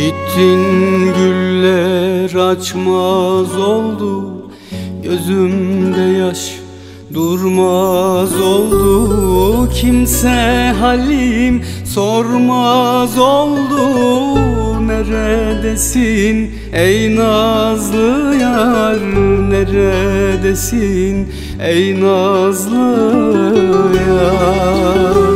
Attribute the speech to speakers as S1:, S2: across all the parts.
S1: Gittin güller açmaz oldu, gözümde yaş durmaz oldu. Kimse halim sormaz oldu. Neredesin ey nazlı yar, neredesin ey nazlı yar?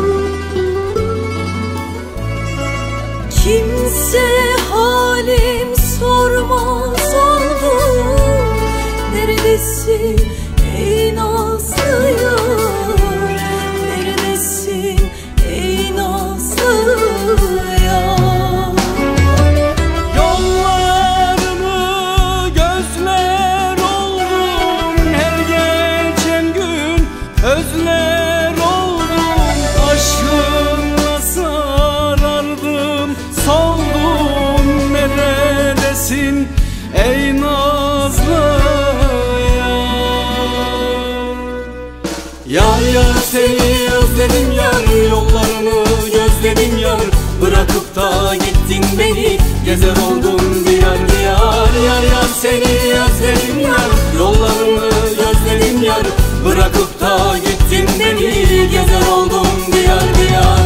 S2: Kimse halim sormaz oldu. Neredesin ey nazlı yar, neredesin ey nazlı yar?
S1: Yollarını gözler oldum, her geçen gün özler oldum. Aşkınla sarardım, soldum. Neredesin ey nazlı yar? Yar yar seni özledim yar, yollarını gözledim yar. Bırakıp da gittin beni, gezer oldum diyar diyar. Yar yar seni özledim yar, yollarını gözledim yar. Bırakıp da gittin beni, gezer oldum diyar diyar.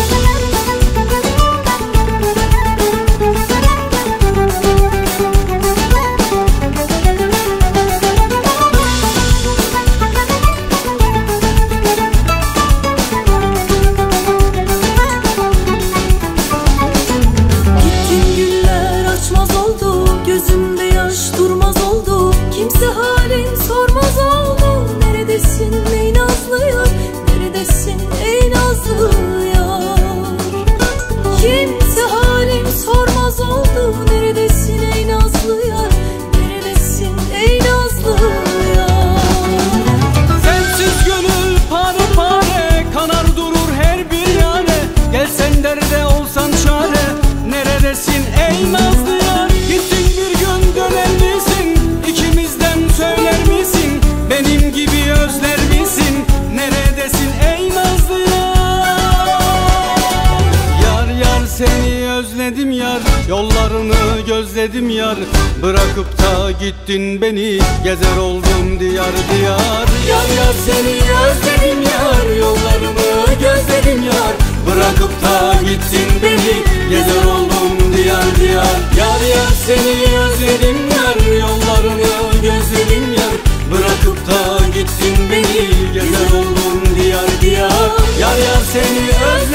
S2: Kimse halim sormaz oldu. Neredesin ey nazlı yar, neredesin ey nazlı yar? Kimse halim sormaz oldu. Neredesin ey nazlı yar, neredesin ey nazlı yar?
S1: Sensiz gönül pare pare, kanar durur her bir yare. Gelsen derde olsan çare, neredesin ey nazlı yar? Gittin bir gün döner misin? İkimizden söyler misin? Benim gibi özler misin? Neredesin ey nazlı yar? Yar yar seni özledim yar, yollarını gözledim yar. Bırakıp da gittin beni, gezer oldum diyar diyar. Yar yar seni özledim yar, yollarını gözledim yar. Bırakıp da gittin beni, gezer oldum diyar diyar. Yar yar seni özledim yar, yollarını gözledim yar. Bırakıp da gittin beni, gezer oldum diyar diyar. Yar yar seni özledim